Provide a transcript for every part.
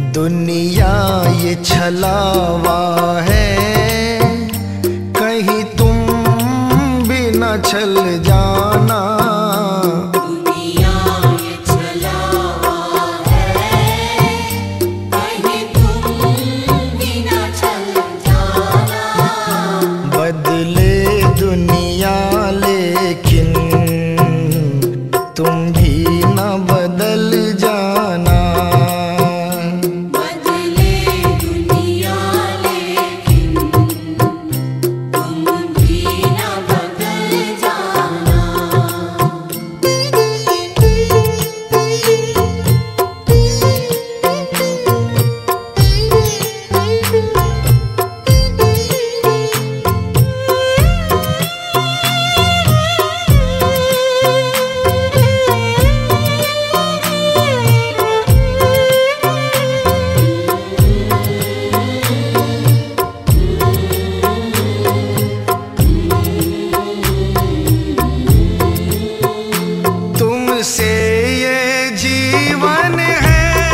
दुनिया ये छलावा है, कहीं तुम भी न छल जाना। दुनिया ये छलावा है, कहीं तुम भी न छल जाना। बदले दुनिया लेकिन तुम भी न बदल जाना। से ये जीवन है,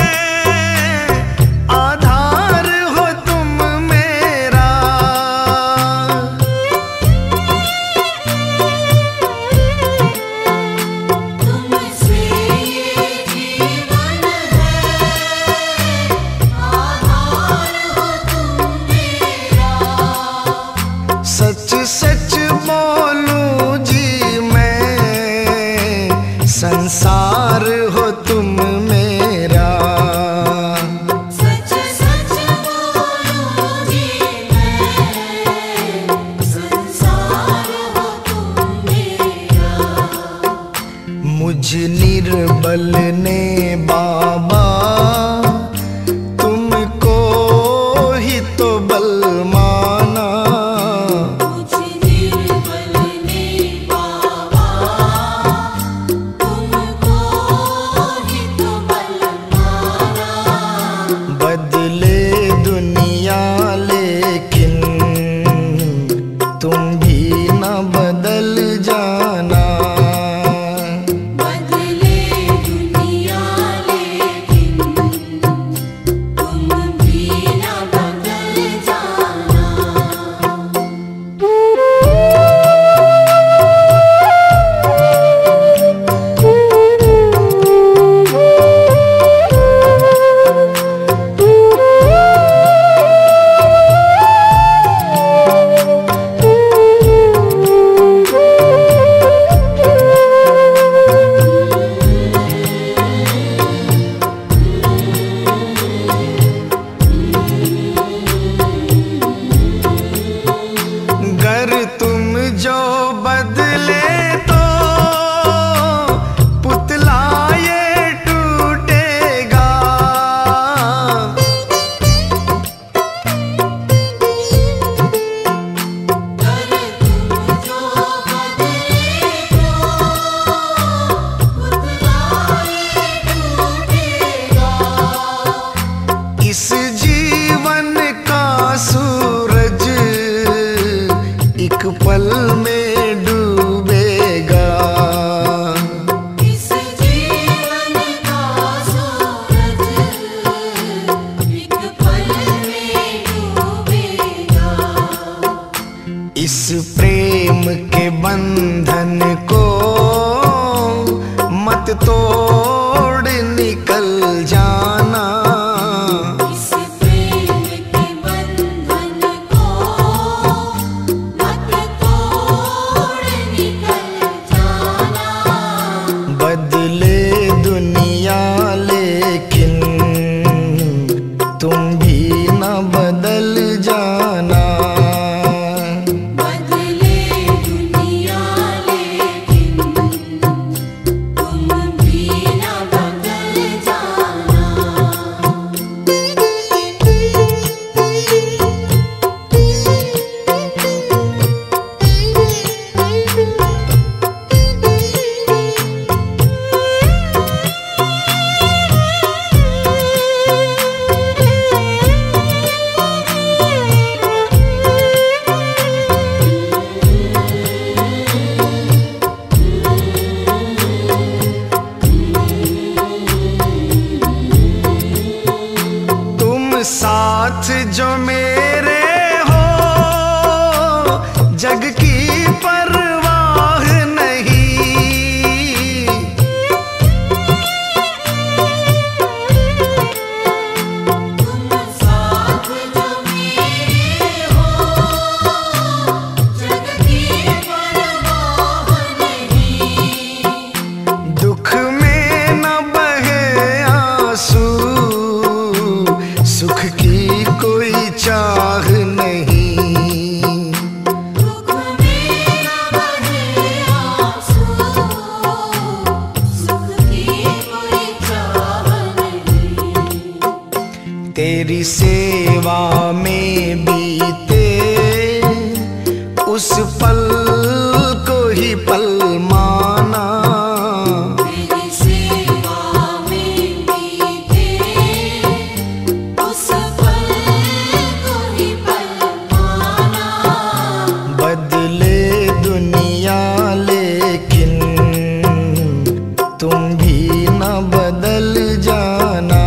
आधार हो तुम मेरा। तुमसे ये जीवन है, आधार हो तुम मेरा। सच सच बोलूं जी मैं, संसार हो तुम मेरा। सच सच बोलूं जी मैं, संसार हो तुम मेरा। मुझ निर्बल ने बाबा तुमको ही तो बल माना। मुझ निर्बल ने बाबा तुमको ही तो बल माना। बदले दुनिया लेकिन तुम भी न बदल जाना। बदले दुनिया लेकिन साथ जो मेरे हो जग की परवाह नहीं। तुम साथ जो मेरे हो जग की परवाह नहीं। दुख में न बहे आंसू, सुख की कोई चाह नहीं। दुख में न बहे आंसू, सुख की कोई चाह नहीं। तेरी सेवा में बीते उस पल को ही पल माना। तेरी सेवा में बीते उस पल को ही पल माना। बदले दुनिया लेकिन तुम भी न बदल जाना।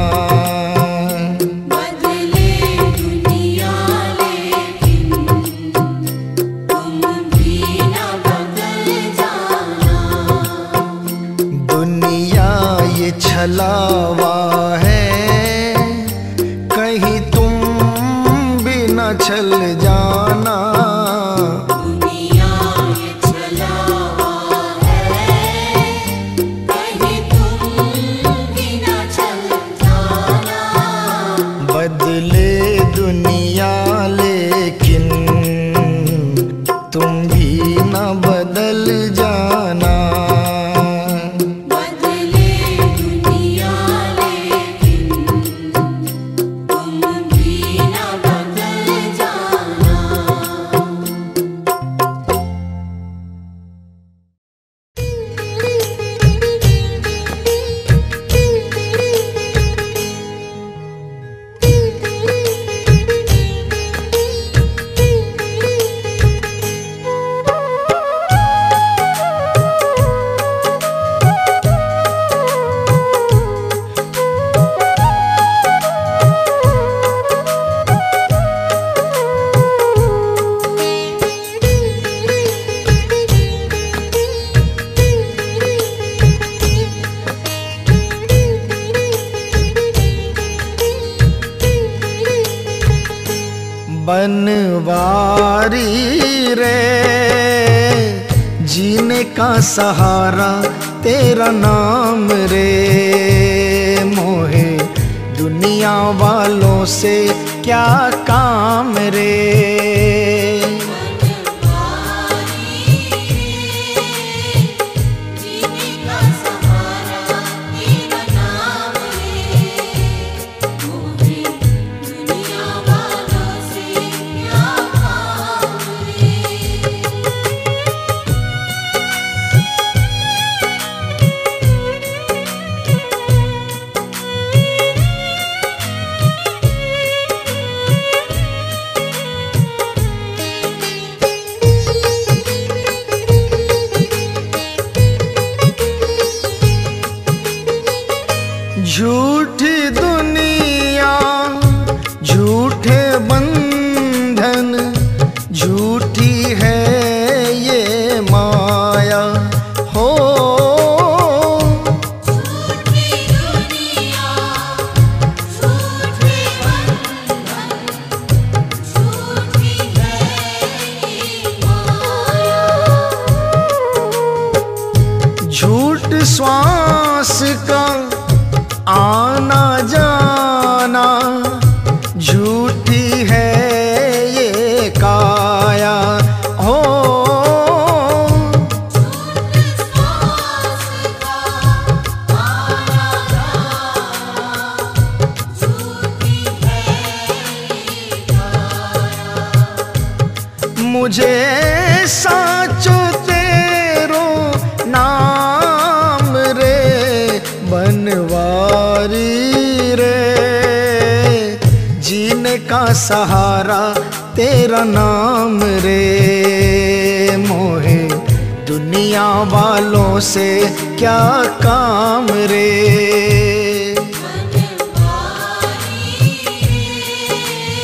बदले दुनिया लेकिन तुम भी न बदल जाना। दुनिया ये छलावा है, कहीं तुम भी न छल जाना। दुनिया ये छलावा है, कहीं तुम भी न चल जाना। बदले दुनिया लेकिन तुम भी न बदल जाना। बदले दुनिया लेकिन तुम भी न बदल जाना। बनवारी रे जीने का सहारा तेरा नाम रे। मोहे दुनिया वालों से क्या काम रे। जीने का सहारा तेरा नाम रे। मोहे दुनिया वालों से क्या काम रे। झूठी दुनिया झूठे बंधन, झूठी है ये माया हो। झूठी दुनिया झूठे बंधन, झूठी है ये माया। झूठ श्वास का आना जाना, झूठी है ये काया हो। श्वास का आना जाना, झूठी है ये काया। मुझे साचो तेरो नाम रे बनवारी रे। जीने का सहारा तेरा नाम रे। मोहे दुनिया वालों से क्या काम रे। बनवारी रे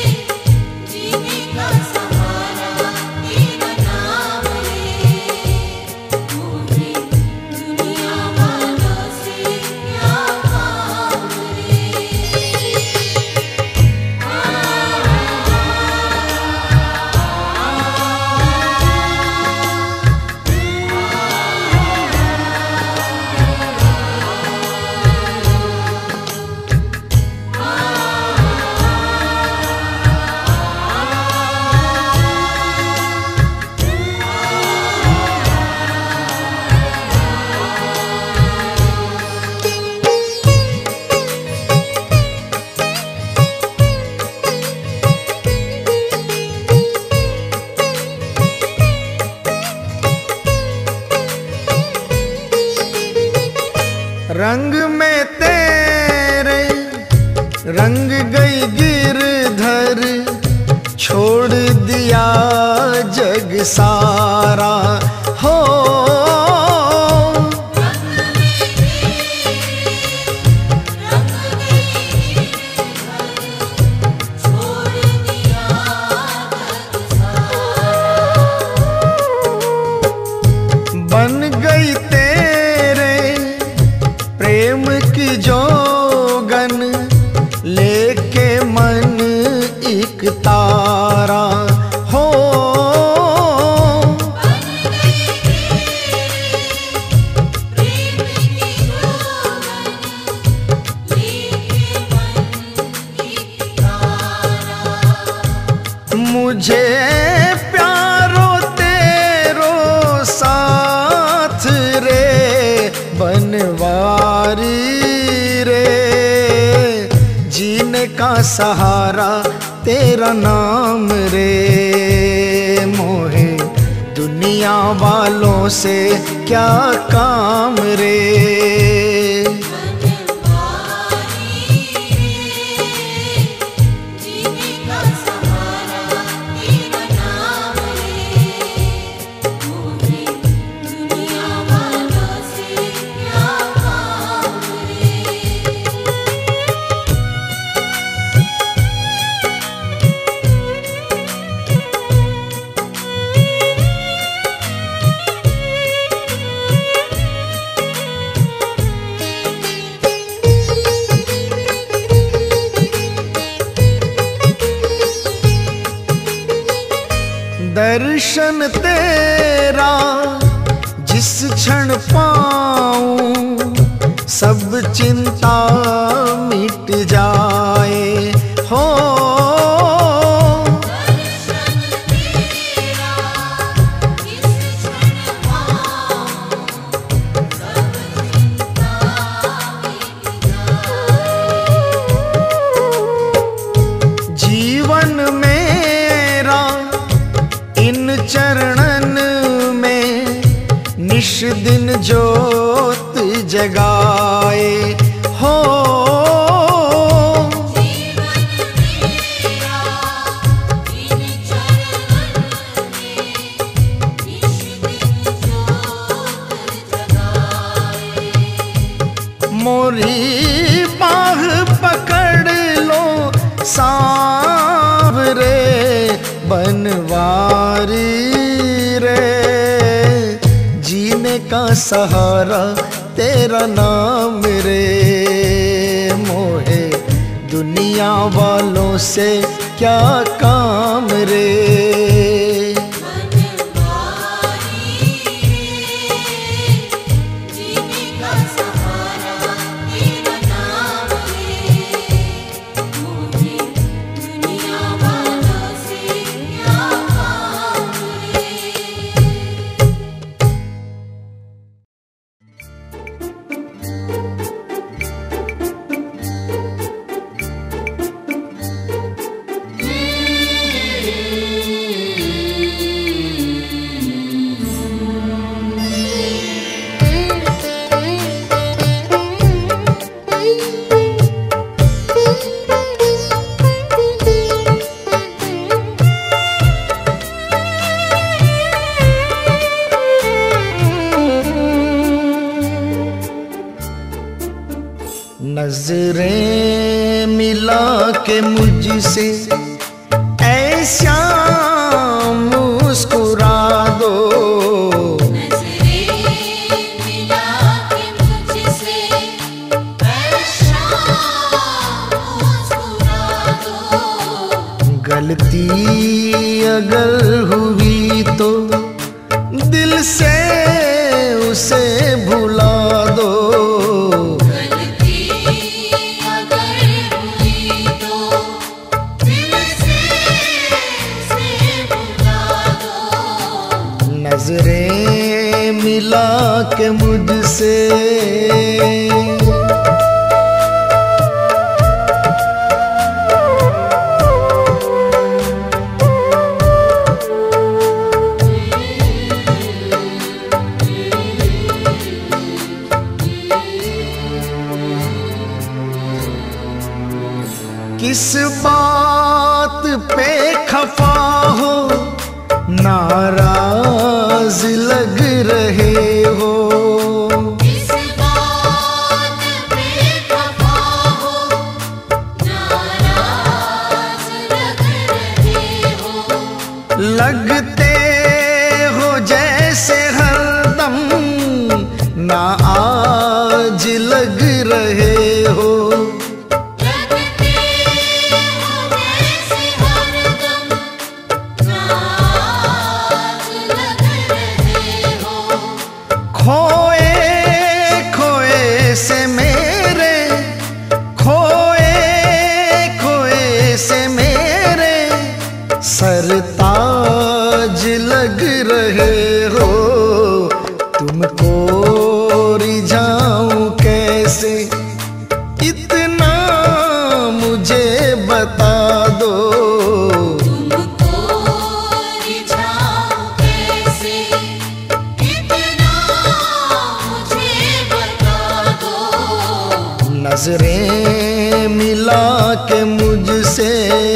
रंग गई गिरधर छोड़ दिया जग सारा हो। बन गई तेरे प्रेम की जोगन लेके मन एक तारा हो। मुझे प्यारो तेरो साथ रे बनवारी रे, जीने का सहारा तेरा नाम रे। मोहे दुनिया वालों से क्या काम रे। दर्शन तेरा जिस क्षण पाऊं सब चिंता मिट जाए हो। जीवन मेरा इन चरणन में निश दिन ज्योत जगाए हो। मोरी बाह पकड़ लो सांवरे बनवारी रे, जीने का सहारा तेरा नाम रे। मोहे दुनिया वालों से क्या काम रे। नजरें मिला के मुझसे ऐसा मुस्कुरा दो। नजरें मिला के मुझसे ऐसा मुस्कुरा दो। गलती अगर हुई तो दिल से उसे भुला दो। नजरें मिला के मुझसे किस बात पे खफा हो, नाराज लग रहे हो। किस बात पे खफा हो, नाराज लग रहे हो। लगते हो जैसे हरदम ना आज लग रहे हो। खोए खोए से मेरे, खोए खोए से मेरे सरताज लग रहे हो। तुमको रिझाऊं कैसे, इतना मुझे बता दो। नजरें मिला के मुझसे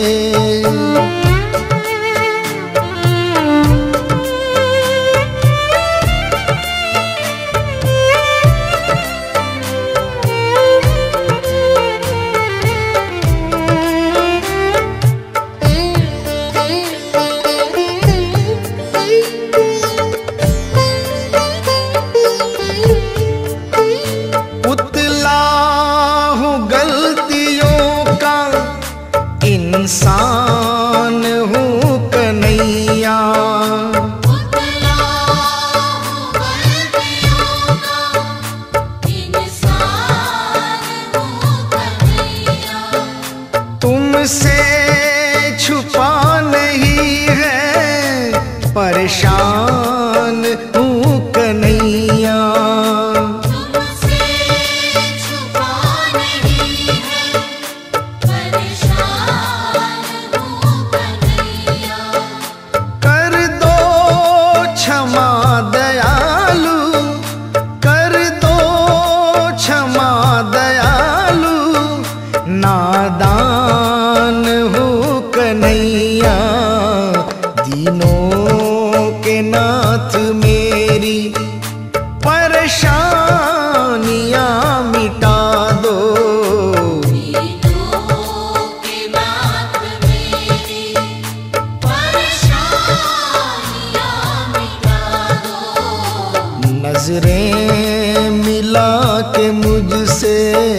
इंसान हूँ कन्हैया। पुतला हूँ गलतियों का, इंसान हूँ कन्हैया। तुमसे छुपा नहीं है, परेशान हूँ कन्हैया। नादान हूँ कन्हैया, दीनों के नाथ मेरी परेशानियाँ मिटा दो। दीनों के नाथ मेरी परेशानियाँ मिटा दो। नजरें मिला के मुझसे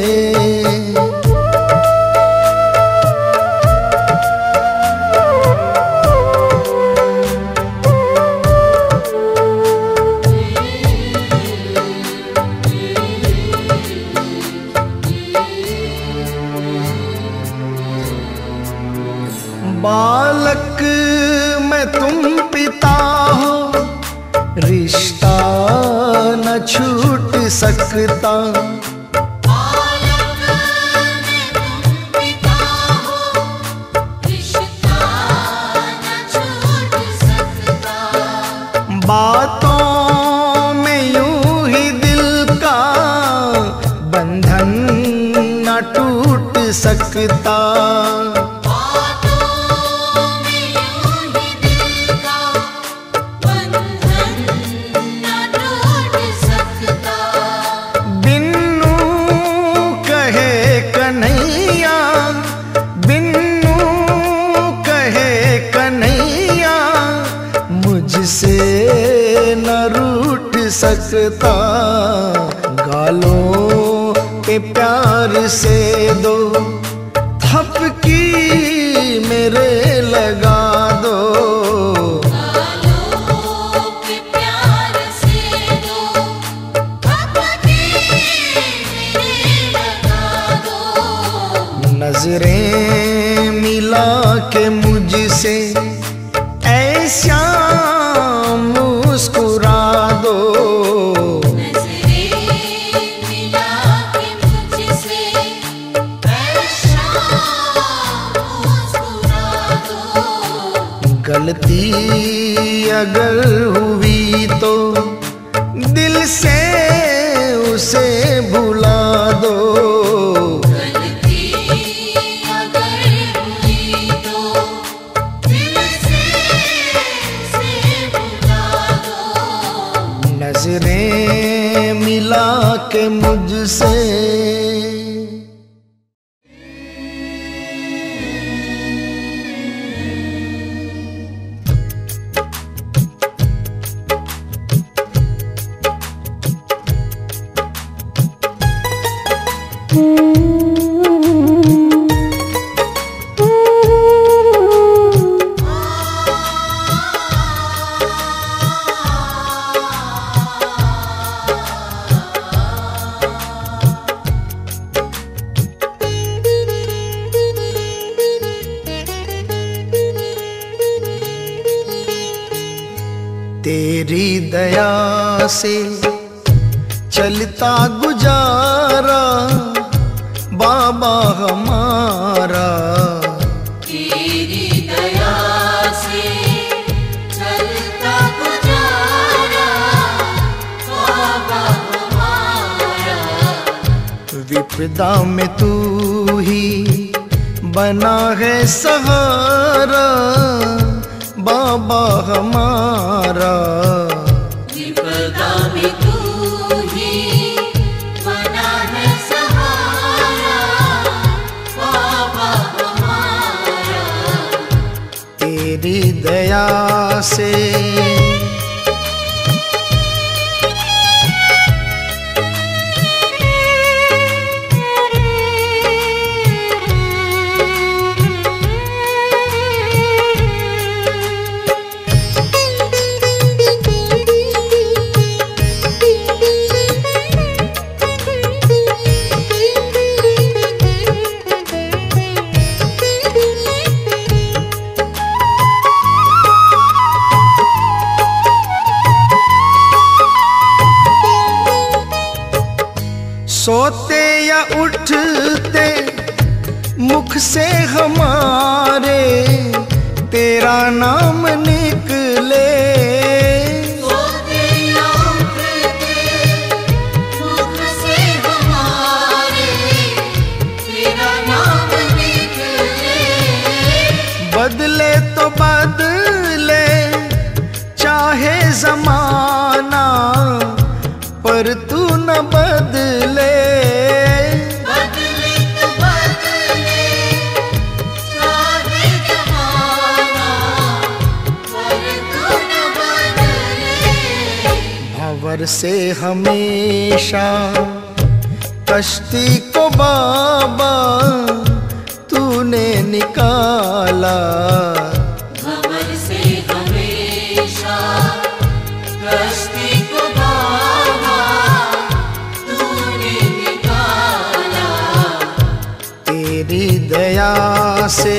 बालक मैं तुम पिता हो, रिश्ता न छूट सकता। बालक मैं तुम पिता हो, रिश्ता न छूट सकता। बातों में यूं ही दिल का बंधन न टूट सकता। मुझसे न रूठ सकता। गालों पे प्यार से दो थपकी मेरे लगा दो। गालों पे प्यार से दो थपकी मेरे लगा दो। नजरें मिला के मुझसे ऐसा मुस्कुरा दो। नजरें मिला के मुझसे ऐसा मुस्कुरा दो। गलती अगर हुई तो दिल से उसे भुला दो। गलती अगर तेरी दया से चलता गुजारा बाबा हमारा। तेरी दया से चलता गुजारा बाबा हमारा। विपदा में तू ही बना है सहारा बाबा हमारा। विपदा में तू ही बना है सहारा बाबा हमारा। तेरी दया से सोते या उठते मुख से हमारे तेरा नाम निकले। सोते या उठते मुख से हमारे तेरा नाम निकले। बदले तो बदले चाहे जमाना पर तू न बदले। बदले तो बदले चाहे जमाना पर तू न बदले। भंवर से हमेशा कश्ती को बाबा तूने निकाला। भंवर से हमेशा कश्ती को बाबा तूने निकाला। तेरी दया से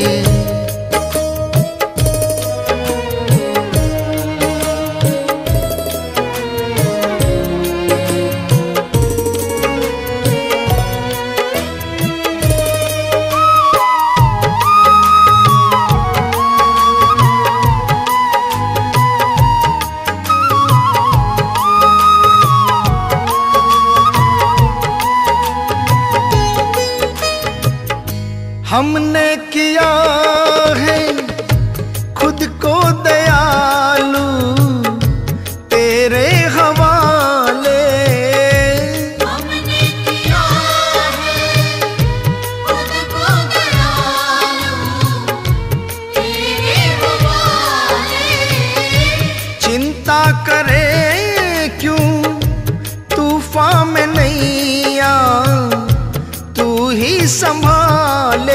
हमने किया है खुद को दयालु तेरे हवाले। हमने किया है खुद को दयालु तेरे हवाले। चिंता करे क्यों तूफान में नैया तू ही संभाले।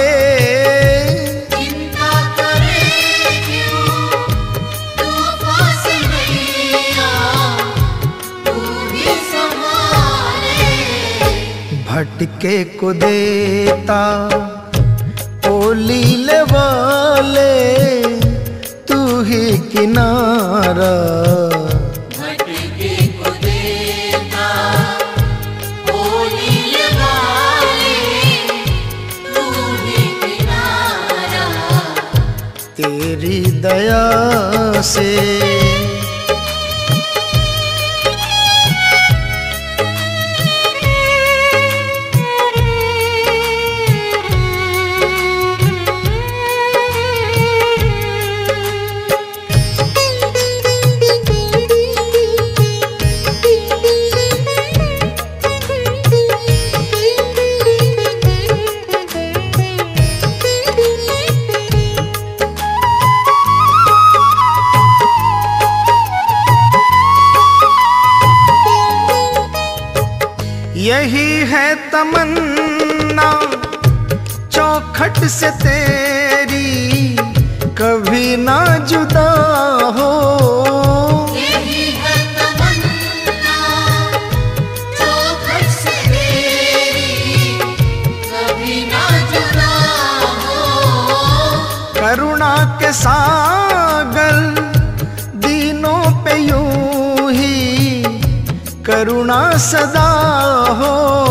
चिंता करे क्यों तूफान से नैया तू ही संभाले। भटके को देता ओलीले वाले तू ही किनारा। भटके को देता ओलीले वाले तू ही किनारा। तेरी दया से यही है तमन्ना चौखट से तेरी कभी ना जुदा हो। यही है तमन्ना चौखट से तेरी कभी ना जुदा हो। करुणा के सागर दीनों पे यूं करुणा सदा हो।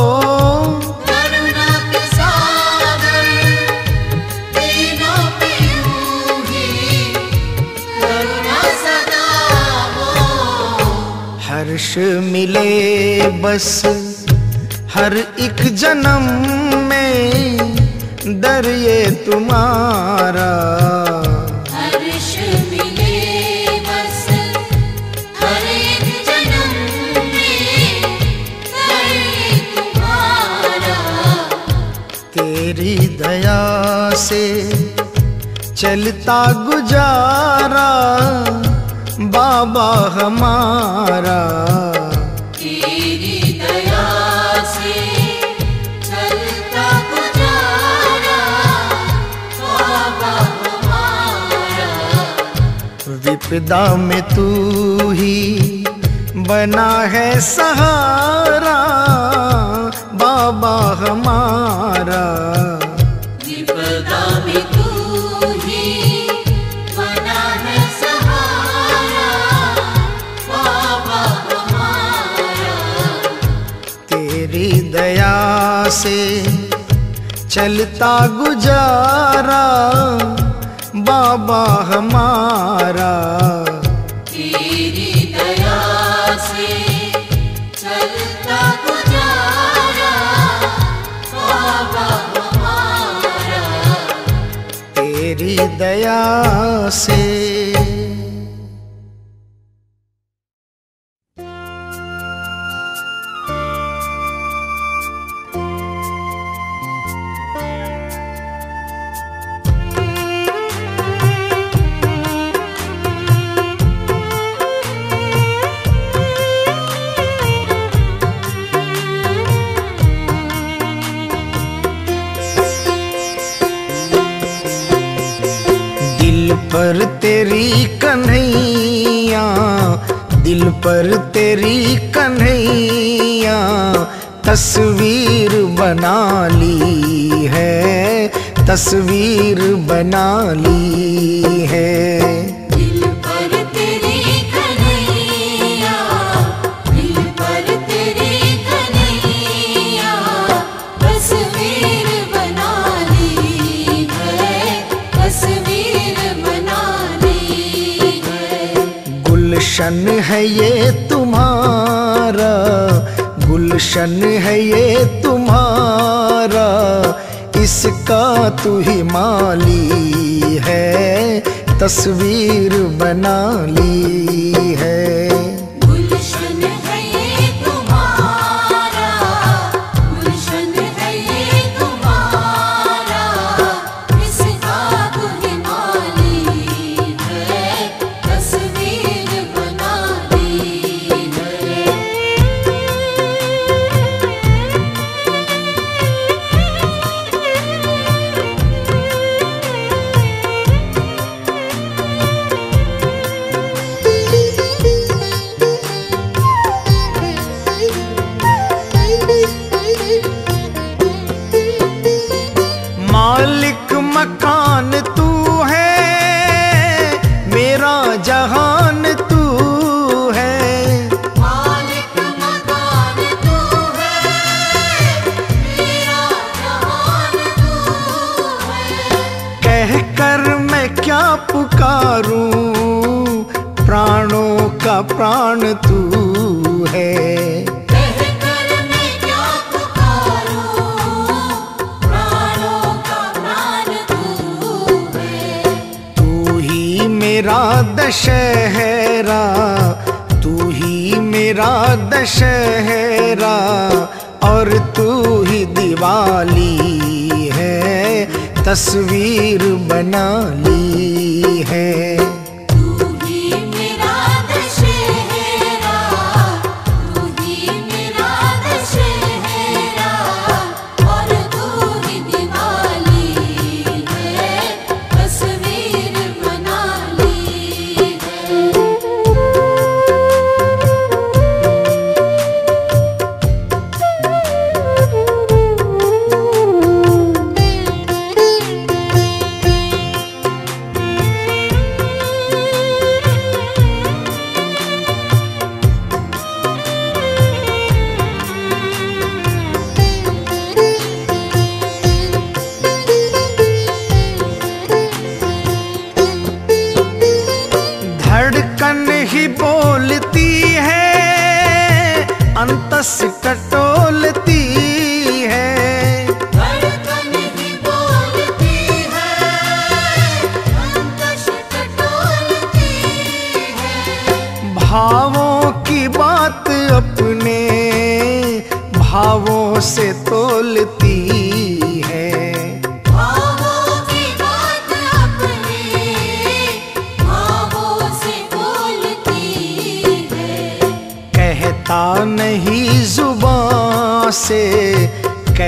करुणा के सागर तीनों पे यूं ही करुणा सदा हो। हर्ष मिले बस हर एक जन्म में, दर ये तुम्हारा। हर्ष मिले बस हर एक जन्म में, दर ये तुम्हारा। तेरी दया से चलता गुजारा बाबा हमारा। तेरी दया से चलता गुजारा बाबा हमारा। विपदा में तू ही बना है सहारा बाबा हमारा। विपदा में तू ही बना है सहारा बाबा हमारा। तेरी दया से चलता गुजारा बाबा हमारा। तेरी दया से चलता गुजारा बाबा हमारा। तेरी दया से। दिल पर तेरी कन्हैया, दिल पर तेरी कन्हैया, तस्वीर बना ली है, तस्वीर बना ली है। दिल पर तेरी कन्हैया, दिल पर तेरी कन्हैया, तस्वीर बना ली है, तस्वीर बना ली है। गुलशन है ये तुम्हारा, गुलशन है ये तुम्हारा, इसका तू ही माली है, तस्वीर बना ली है। गुलशन है ये तुम्हारा, गुलशन है ये तुम्हारा, इसका तू ही माली है, तस्वीर बना ली है। मालिक मकान तू है, मेरा जहान तू है। मालिक मकान तू है, मेरा जहान तू है। कह कर मैं क्या पुकारूं, प्राणों का प्राण तू है। कह कर मैं क्या पुकारूं, प्राणों का प्राण तू है। तू ही मेरा दशहरा, तू ही मेरा दशहरा, और तू ही दिवाली है, तस्वीर बना ली है। तू ही मेरा दशहरा, तू ही मेरा दशहरा, और तू ही दिवाली है, तस्वीर बना ली है।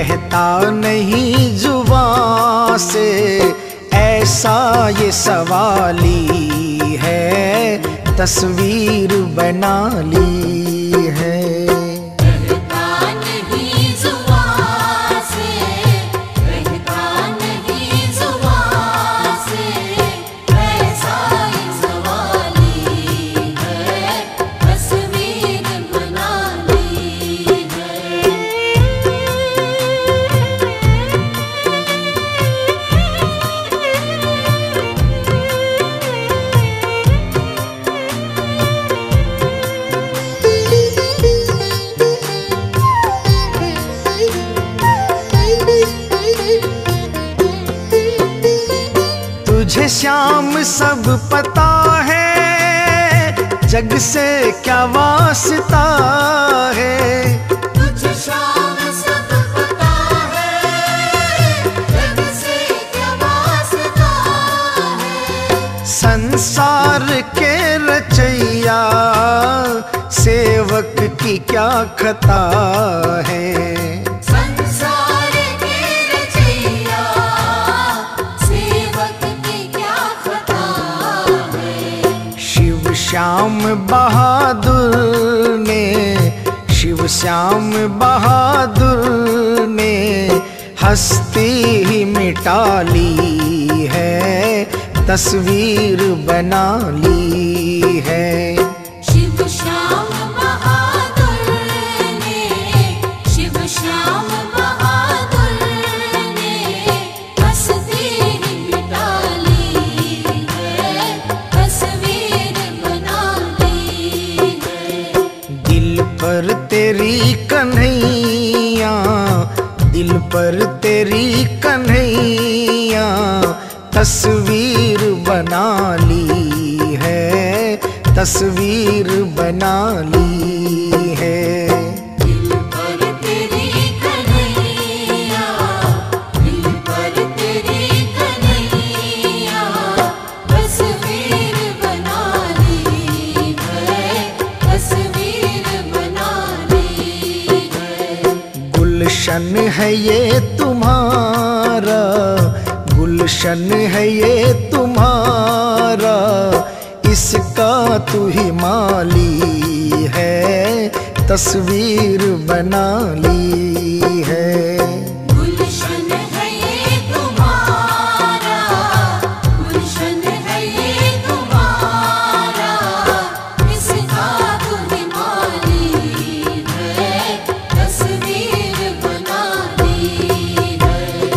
कहता नहीं जुबां से, ऐसा ये सवाली है, तस्वीर बना ली है। कहता नहीं जुबां से, कहता नहीं जुबां से, ऐसा ये सवाली है, तस्वीर बना ली है। तुझे श्याम सब पता है, जग से क्या वास्ता है। तुझे शाम सब पता है, जग से क्या वास्ता है। संसार के रचैया, सेवक की क्या खता है। संसार के रचैया, सेवक की क्या खता है। शिव श्याम बहादुर ने, शिव श्याम बहादुर ने हस्ती ही मिटा ली है, तस्वीर बना ली है। शिव श्याम बहादुर ने, शिव श्याम बहादुर ने हस्ती ही मिटा ली है, तस्वीर बना ली है। दिल पर तेरी कन्हैया, दिल पर तेरी कन्हैया, तस्वीर बना ली है, तस्वीर बना ली है। दिल पर तेरी कन्हैया, दिल पर तेरी कन्हैया, तस्वीर बना ली है, तस्वीर बना ली है। गुलशन है ये तुम्हारा, गुलशन है ये तुम्हारा, इसका तू ही माली है, तस्वीर बना ली है। गुलशन है ये तुम्हारा, गुलशन है ये तुम्हारा, इसका तुम्हें माली है, तस्वीर बना ली है।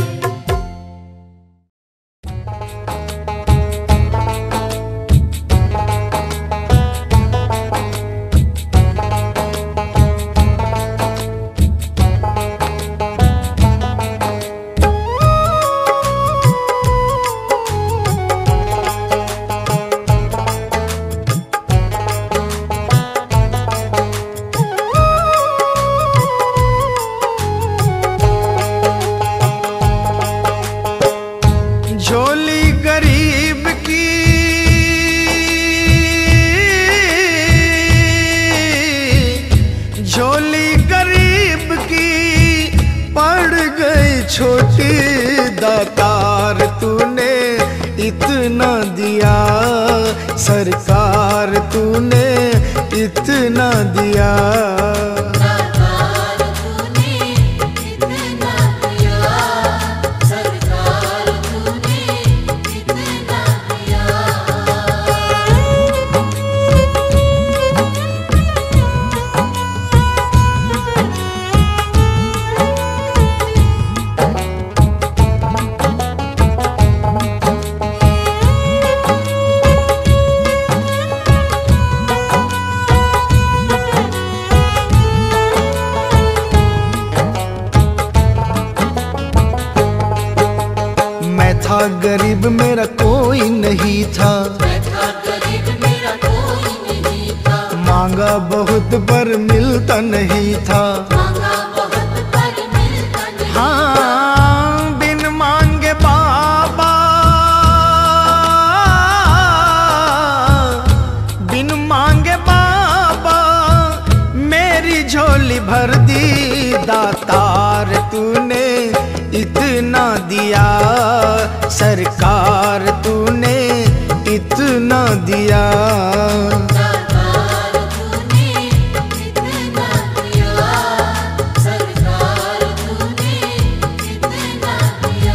झोली गरीब की, झोली गरीब की पड़ गई छोटी, दातार तूने इतना दिया, सरकार तूने इतना दिया। सरकार तूने इतना दिया, सरकार तूने इतना दिया। मैं था गरीब मेरा कोई नहीं था, मैं था गरीब मेरा कोई नहीं था, मांगा बहुत पर मिलता नहीं था। मांगा बहुत पर मिलता नहीं। हाँ बिन मांगे बाबा, बिन मांगे बाबा मेरी झोली भर दी, दातार तूने इतना दिया सरकार तूने इतना दिया। सरकार तूने इतना दिया, सरकार तूने इतना दिया।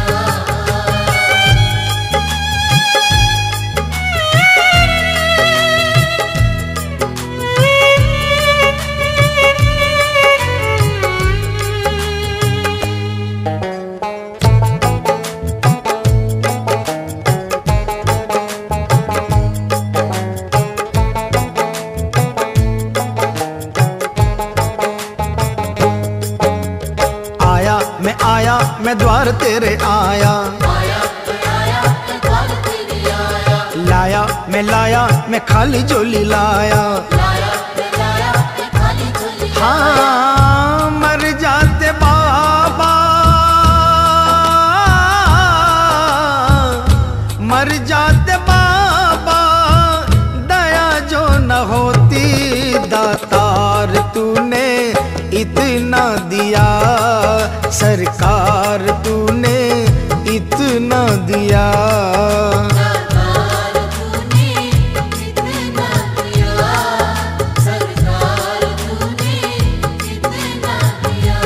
मैं द्वार तेरे आया, आया मैं आया मैं द्वार तेरे आया, लाया मैं लाया मैं खाली झोली लाया। लाया मैं लाया मैं खाली झोली लाया। हाँ मर जाते बाबा, मर जाते बाबा, दया जो न होती दातार तूने इतना दिया सरकार तूने इतना दिया। सरकार तूने इतना दिया, सरकार तूने इतना दिया।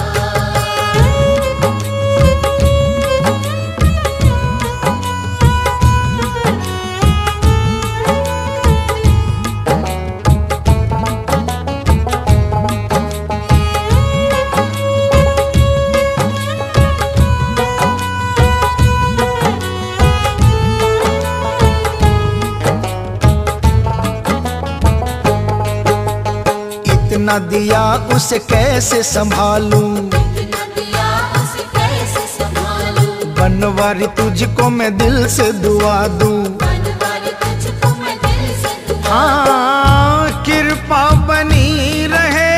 इतना दिया उसे कैसे संभालूं, इतना दिया उसे कैसे संभालूं, बनवारी तुझको मैं दिल से दुआ दूं। बनवारी तुझको मैं दिल से दुआ। हाँ कृपा बनी रहे,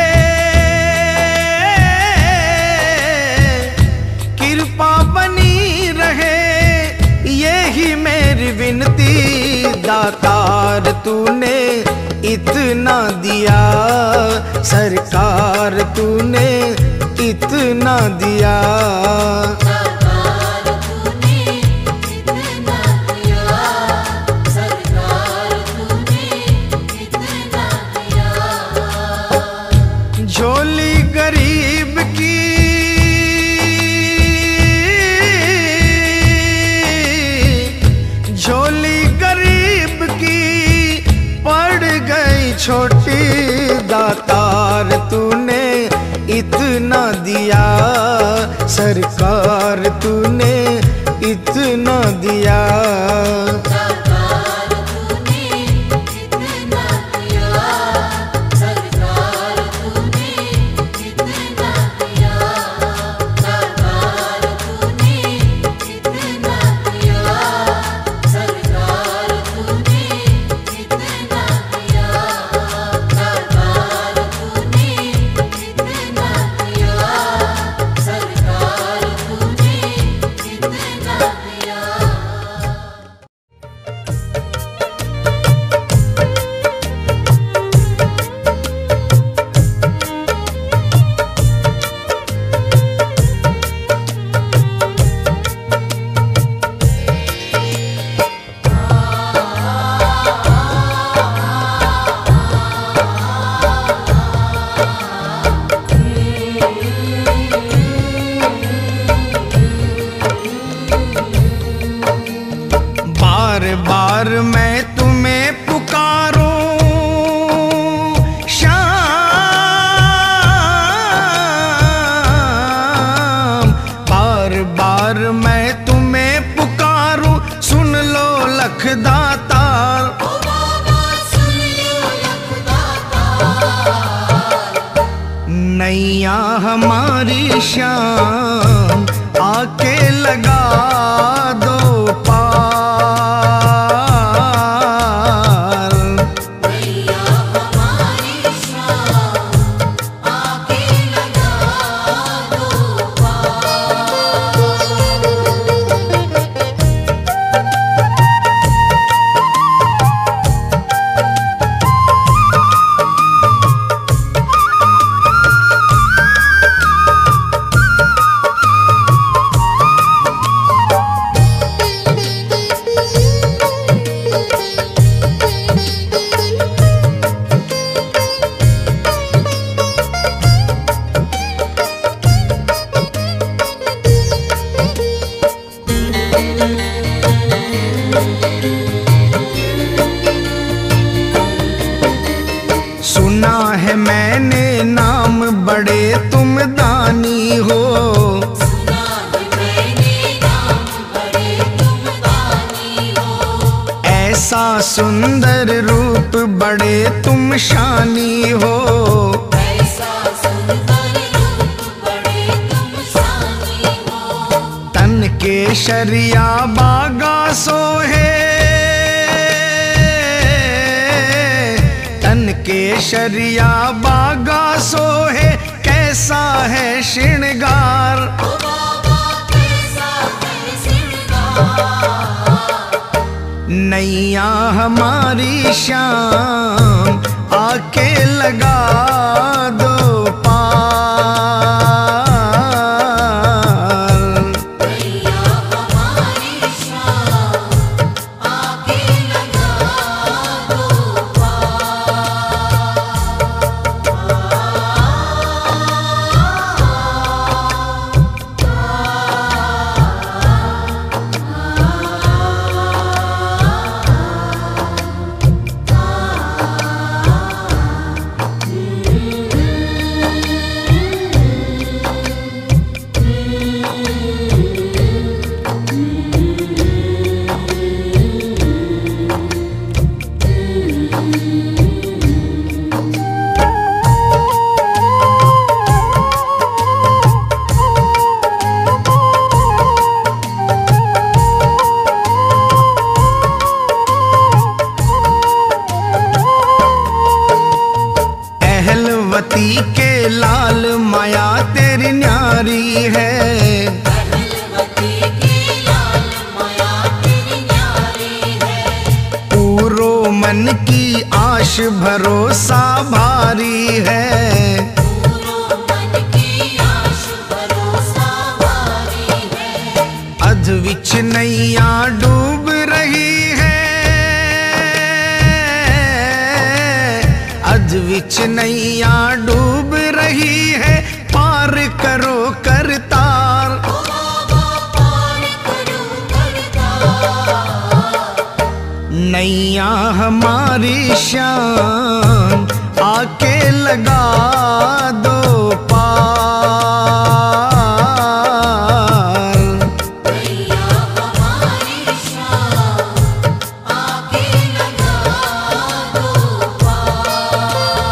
कृपा बनी रहे, यही मेरी विनती दातार तूने इतना दिया सरकार तूने इतना दिया। सरकार तूने इतना दिया, सरकार तूने इतना दिया। झोली गरीब की झोली गरीब की पड़ गई छोटी दातार तूने इतना दिया सरकार तूने इतना दिया। सरकार तूने इतना दिया, सरकार तूने इतना दिया। सरकार तूने इतना दिया, सरकार तूने इतना दिया। सरकार तूने इतना दिया, सरकार तूने इतना दिया। बार बार मैं तुम्हें पुकारूं श्याम, बार बार मैं तुम्हें पुकारूं सुन लो लखदातार। ओ बाबा सुन लो लखदातार, नैया हमारी श्याम आके लगा दो पार। नैया हमारी शाम आके लगा दो पार। ऐसा सुंदर रूप बड़े तुम शानी हो, ऐसा सुंदर रूप बड़े तुम शानी हो। तन केशरिया बागा सोहे, तन केशरिया बागा सोहे, कैसा है श्रृंगार। ओ बाबा कैसा है श्रृंगार। नैया हमारी श्याम आके लगा दो पार। नैया हमारी शाम आके लगा दो पार। अहलवती के लाल माया तेरी न्यारी है, अहलवती के लाल माया तेरी न्यारी है। पूरो मन की आश भरोसा भारी है, पूरो मन की आश भरोसा भारी है। अध विच नैया डूब रही है, अध विच नैया डूब रही है, पार करो करतार। ओ बाबा पार करो करतार। नैया हमारी शान आके लगा दो पार। नैया हमारी शाम आके लगा दो पार।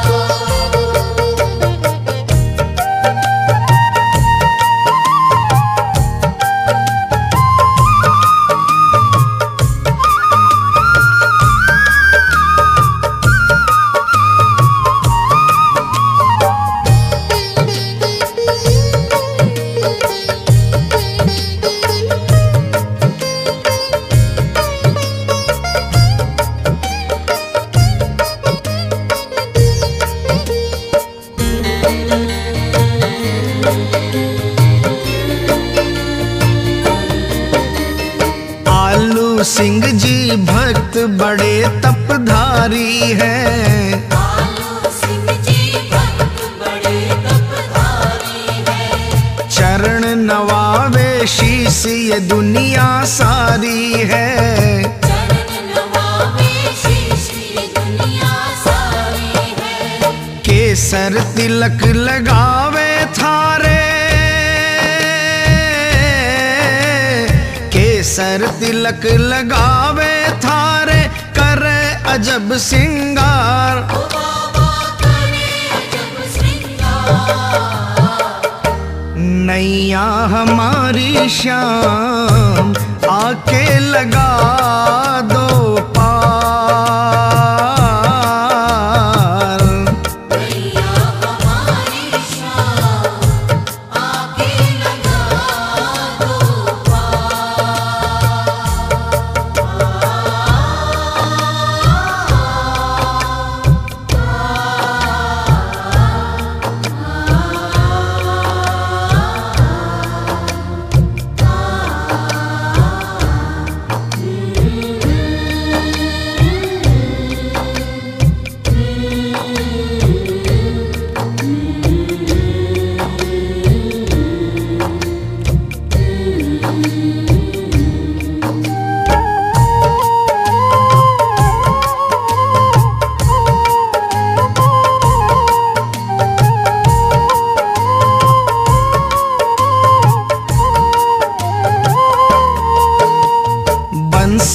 आलू सिंह जी भक्त बड़े तपधारी हैं, आलू सिंह जी भक्त बड़े तपधारी है। चरण नवावे शीस ये दुनिया सारी है, चरण नवावे शीश ये दुनिया सारी है। केसर तिलक लगावे थारे, केसर तिलक लगावे थारे, करे अजब सिंगार। ओ बाबा करे जब श्रृंगार। नैया हमारी शाम आके लगा दो पार। नैया हमारी शाम आके लगा दो पार।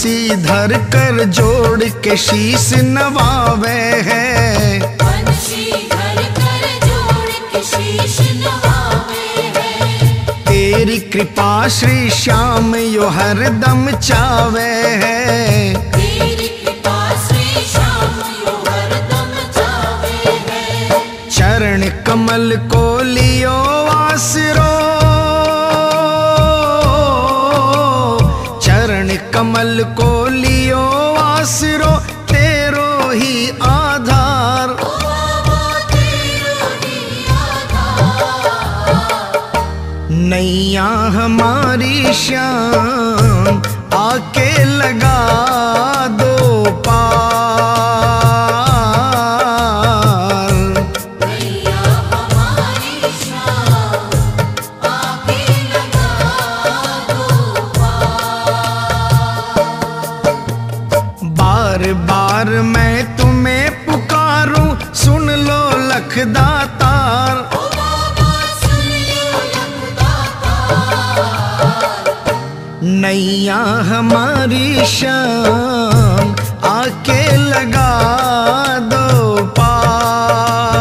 बंसी धर कर जोड़ के शीश नवावे है। बंसी धर कर जोड़ के शीश नवावे है। तेरी कृपा श्री श्याम यो हरदम चावे है। तेरी कृपा श्री श्याम यो हरदम चावे है। चरण कमल को लियो आसरो, चरण कमल को लियो आसरो, तेरो ही आधार। ओ बाबा तेरो ही आधार। नैया हमारी श्याम आके लगा दो पार। नैया हमारी श्याम आके लगा दो पार। बार बार मैं तुम्हें पुकारूं, सुन लो लखदातार। ओ बाबा सुन लो लखदातार। नैया हमारी श्याम आके लगा दो पार।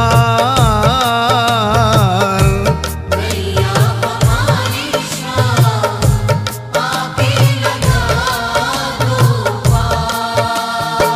नैया हमारी श्याम आके लगा दो पार।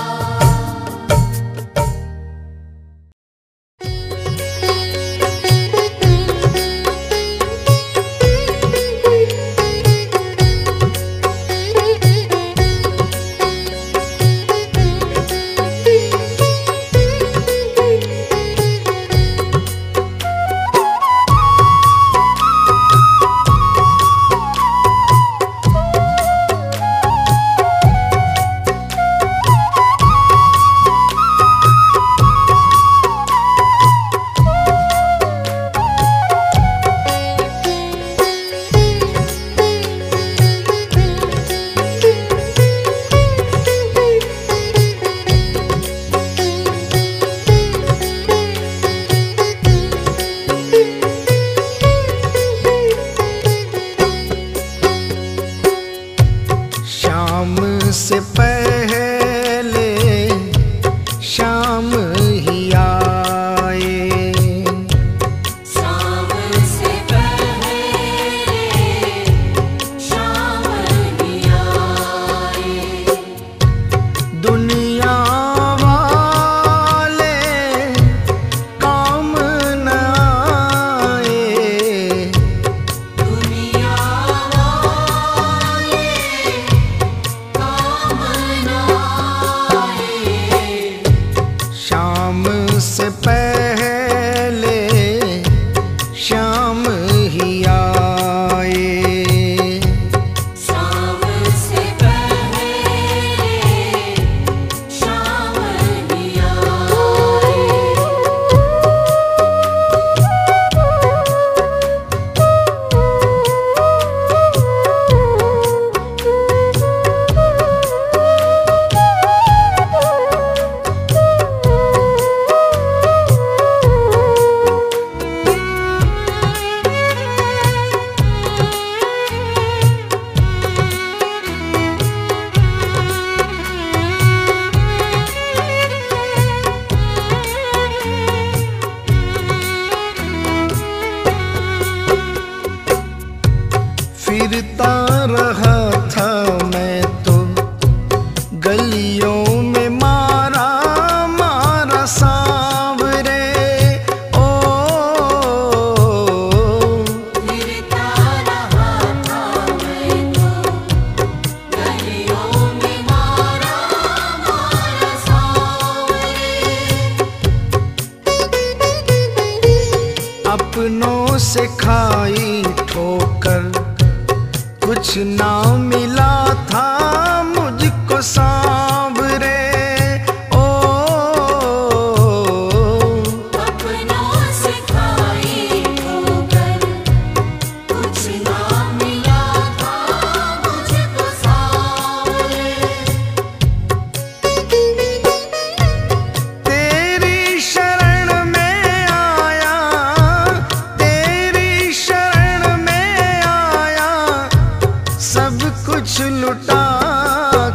शाम से पहले शाम ही आए, शाम से पहले शाम ही आए। दुनिया वाले काम न आए। दुनिया वाले काम न आए। शाम से पहले शाम ही आए। शाम से पहले शाम ही आए। फिरता रहा था मैं तो गलियों में मारा मारा सांवरे। ओ फिरता रहा था मैं तो गलियों में मारा मारा सांवरे। अपनों से खाई ठोकर कुछ ना मिला था मुझको सांवरे। ओ अपनों से खाई ठोकर कुछ ना मिला था मुझको सांवरे। तेरी शरण में आया, तेरी शरण में आया, सब कुछ लुटा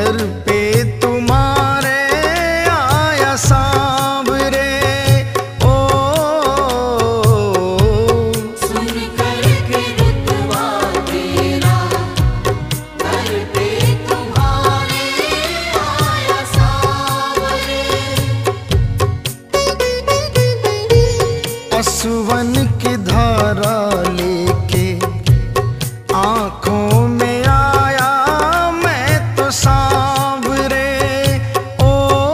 दर पे तुम्हारे आया सांवरे। ओ सुन कर के रुतबा तेरा, दर पे तुम्हारे आया सांवरे। असवन की धारा लेके आंखों में आया मैं तो सांवरे। ओ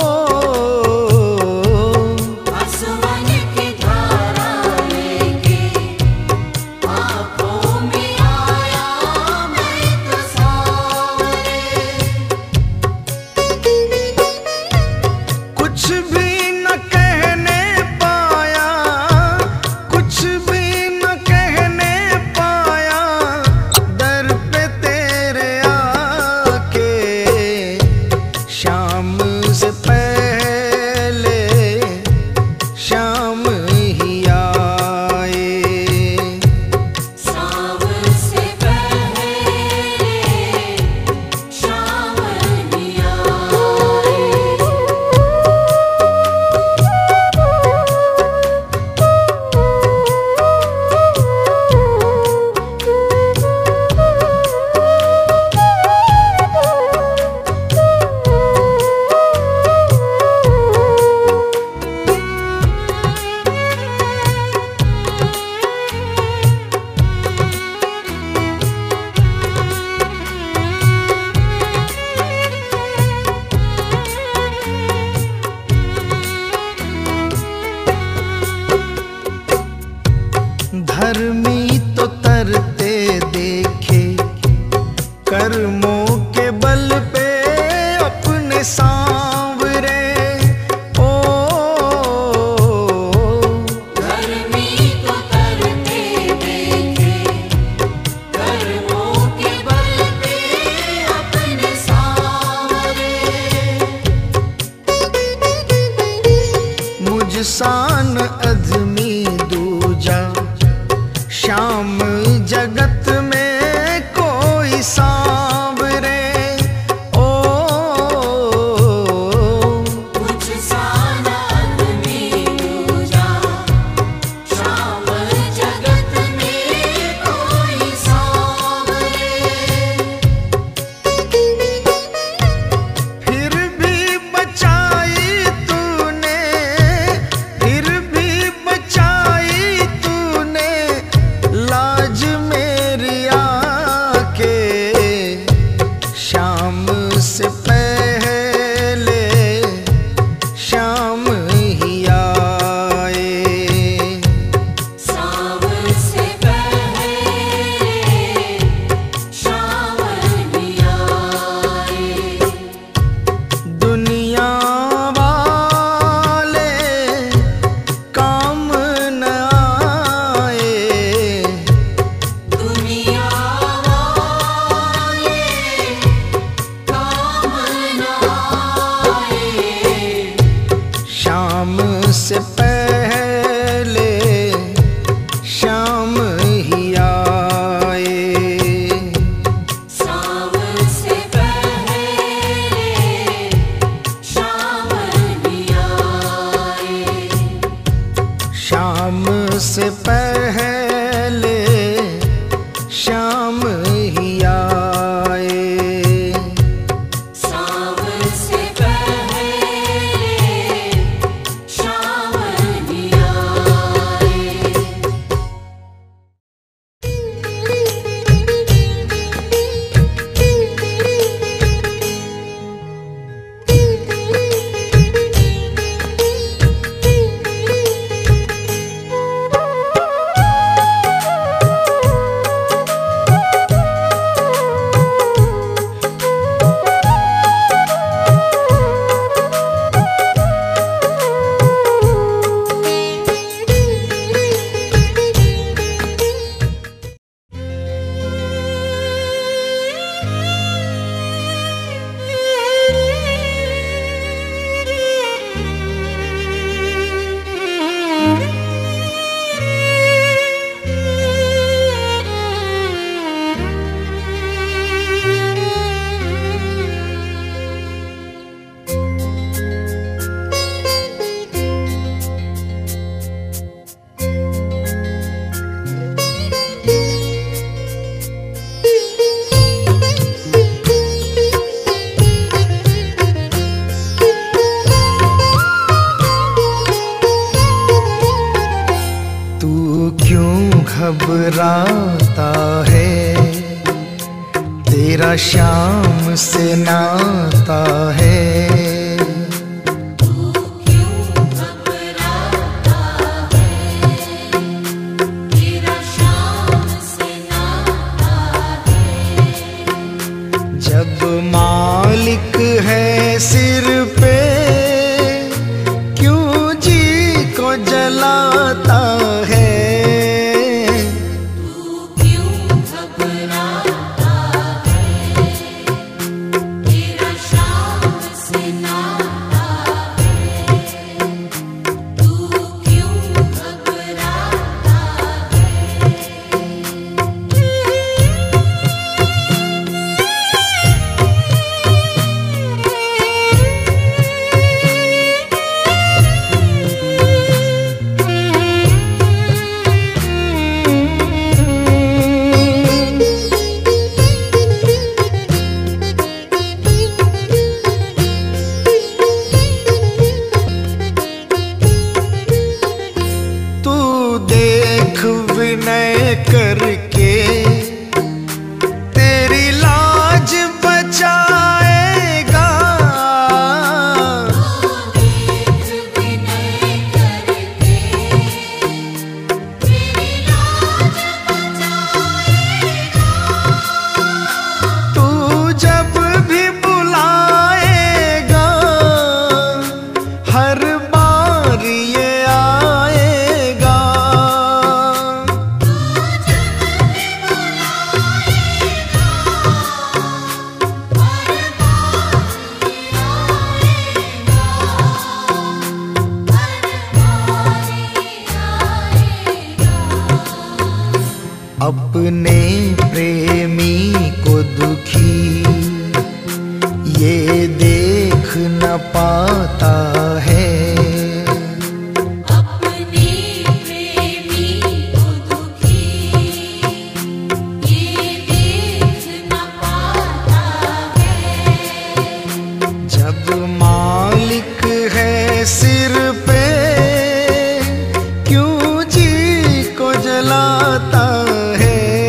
आसमान की धारा लेके आँखों में आया मैं तो सांवरे। कुछ भी न कहने पाया, कुछ भी न कहने पाया, दर पे तेरे आके शाम से पहले शाम ही आए। शाम से पहले शाम ही आए। धर्मी तो तरते देखे कर्मों के बल पे अपने सांवरे। ओ धर्मी तो तरते देखे कर्मों के बल पे अपने सांवरे। मुझ सान अधमी दूजा श्याम जगत में कोई सांवरे। ओ कुछ सान आदमी दूजा श्याम जगत में कोई सांवरे। फिर भी बचाई तूने, फिर भी बचाई तूने लाज मेरी आके शाम से पहले शाम ही आए। शाम से पहले शाम ही आए। दुनिया वाले काम न आए, दुनिया वाले काम न आए। शाम से पहले शाम ही आए। शाम से पहले शाम ही आए। शाम से पहले शाम ही आए। शाम से पहले शाम ही आए। घबराता है, तेरा श्याम से नाता है। तू क्यों घबराता है, तेरा श्याम से नाता है। जब मालिक है सिर पे, क्यों जी को जलाता है। विनय करके तेरी लाज बचाएगा। विनय करके तेरी लाज बचाएगा। तू जब भी बुलाएगा, हर बार ये आएगा। अपने प्रेमी को दुखी ये देख न पाता है। अपने प्रेमी को दुखी ये देख न पाता है। जब मालिक है सिर पे, क्यों जी को जलाता है।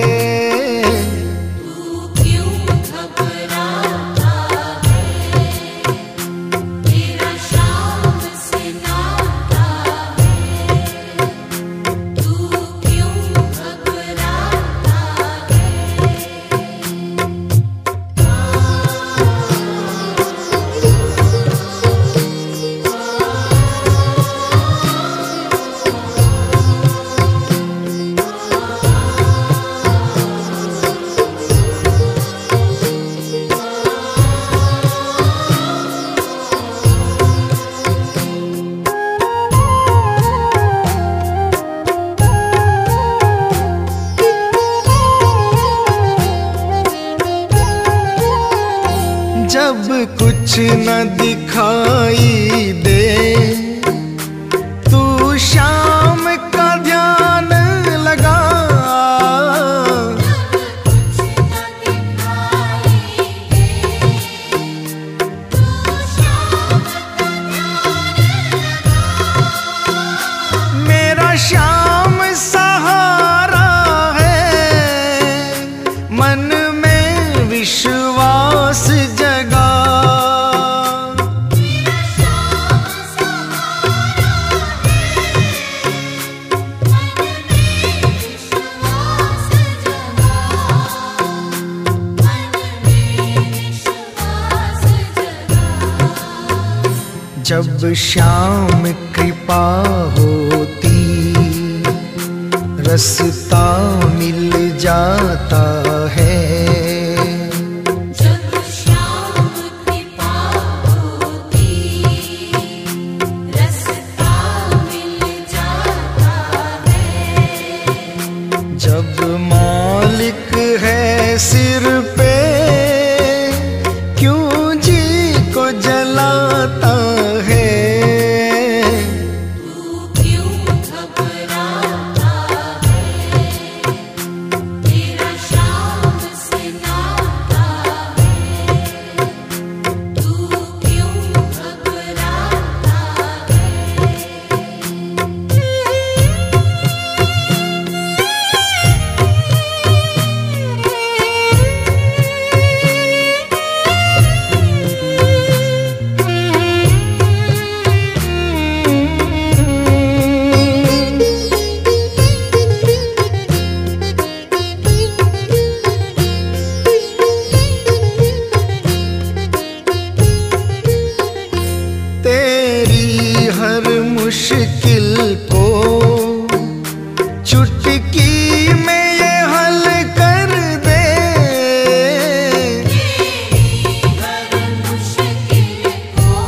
जब कुछ न दिखाई दे, तू शाम का ध्यान लगा। मेरा श्याम सहारा है, मन में विश्वास जगा। जब श्याम कृपा होती, रास्ता मिल जाता है। जब श्याम कृपा होती, रास्ता मिल जाता है। जब मालिक है सिर पे, क्यों जी को जलाता है। तू क्यों घबराता है, तेरा श्याम मुश्किल को चुटकी में ये हल कर दे। हर मुश्किल को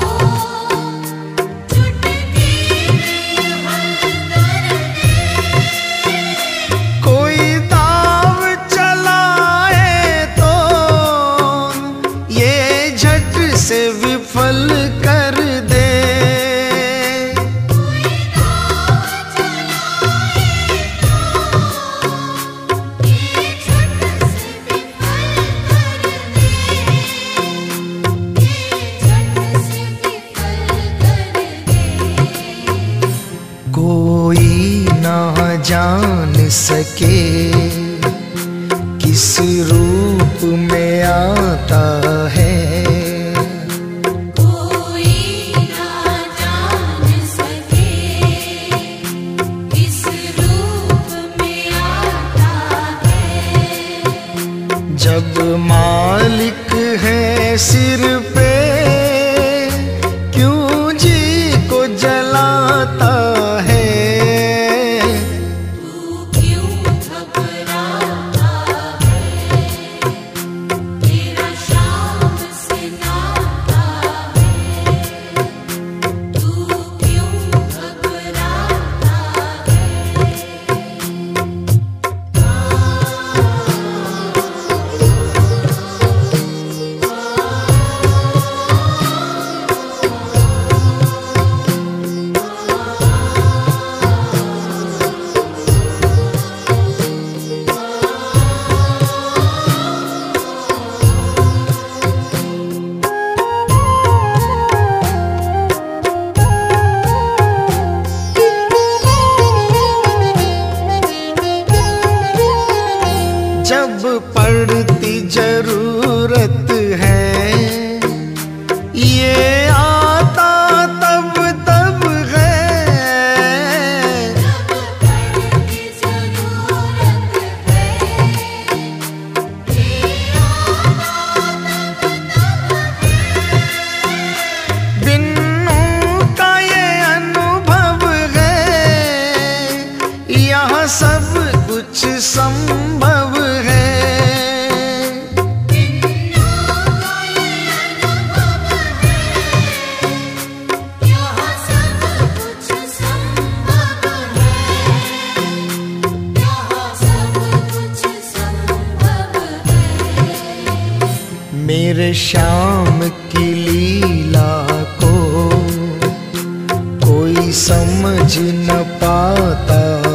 चुटकी में हल कर दे। कोई दाव चलाए तो ये झट से विफल कर दे। कोई ना जान सके किस रूप में आता है। कोई ना जान सके किस रूप में आता है। जब मालिक है सिर पे क्यों जी को जलाता है। तू क्यों घबराता है, तेरा शाम से नाता है। तू क्यों घबराता है। जब पड़ती जरूरत है ये आता तब तब है। की जरूरत है, तेरा बिन्नू का ये अनुभव है यहाँ सब कुछ संभव है। यहाँ सब कुछ संभव है। यहाँ सब कुछ संभव है। मेरे श्याम की लीला को कोई समझ न पाता